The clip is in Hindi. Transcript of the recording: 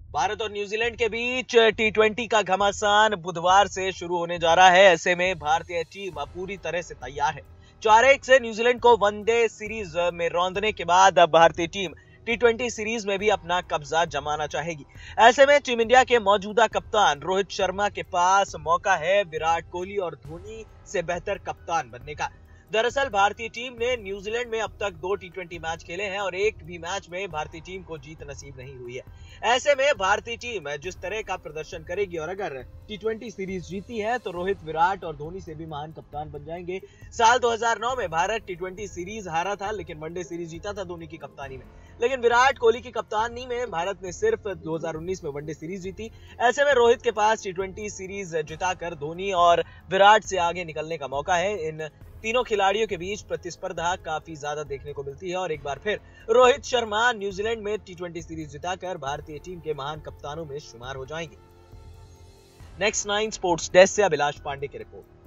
भारत और न्यूजीलैंड के बीच टी20 का घमासान बुधवार से शुरू होने जा रहा है। ऐसे में भारतीय टीम अब पूरी तरह से तैयार है। 4-1 से न्यूजीलैंड को वनडे सीरीज में रौंदने के बाद अब भारतीय टीम टी20 सीरीज में भी अपना कब्जा जमाना चाहेगी। ऐसे में टीम इंडिया के मौजूदा कप्तान रोहित शर्मा के पास मौका है विराट कोहली और धोनी से बेहतर कप्तान बनने का। दरअसल भारतीय टीम ने न्यूजीलैंड में अब तक 2 टी20 मैच खेले हैं और एक भी मैच में भारतीय टीम को जीत नसीब नहीं हुई है। ऐसे में भारतीय टीम जिस तरह का प्रदर्शन करेगी और अगर टी20 सीरीज जीती है तो रोहित, विराट और धोनी से भी महान कप्तान बन जाएंगे। साल 2009 में भारत टी20 सीरीज हारा था, लेकिन वनडे सीरीज जीता था धोनी की कप्तानी में। लेकिन विराट कोहली की कप्तानी में भारत ने सिर्फ 2019 में वनडे सीरीज जीती। ऐसे में रोहित के पास टी20 सीरीज जिताकर धोनी और विराट से आगे निकलने का मौका है। इन तीनों खिलाड़ियों के बीच प्रतिस्पर्धा काफी ज्यादा देखने को मिलती है और एक बार फिर रोहित शर्मा न्यूजीलैंड में टी20 सीरीज जिताकर भारतीय टीम के महान कप्तानों में शुमार हो जाएंगे। नेक्स्ट 9 स्पोर्ट्स डेस्क से अभिलाष पांडे की रिपोर्ट।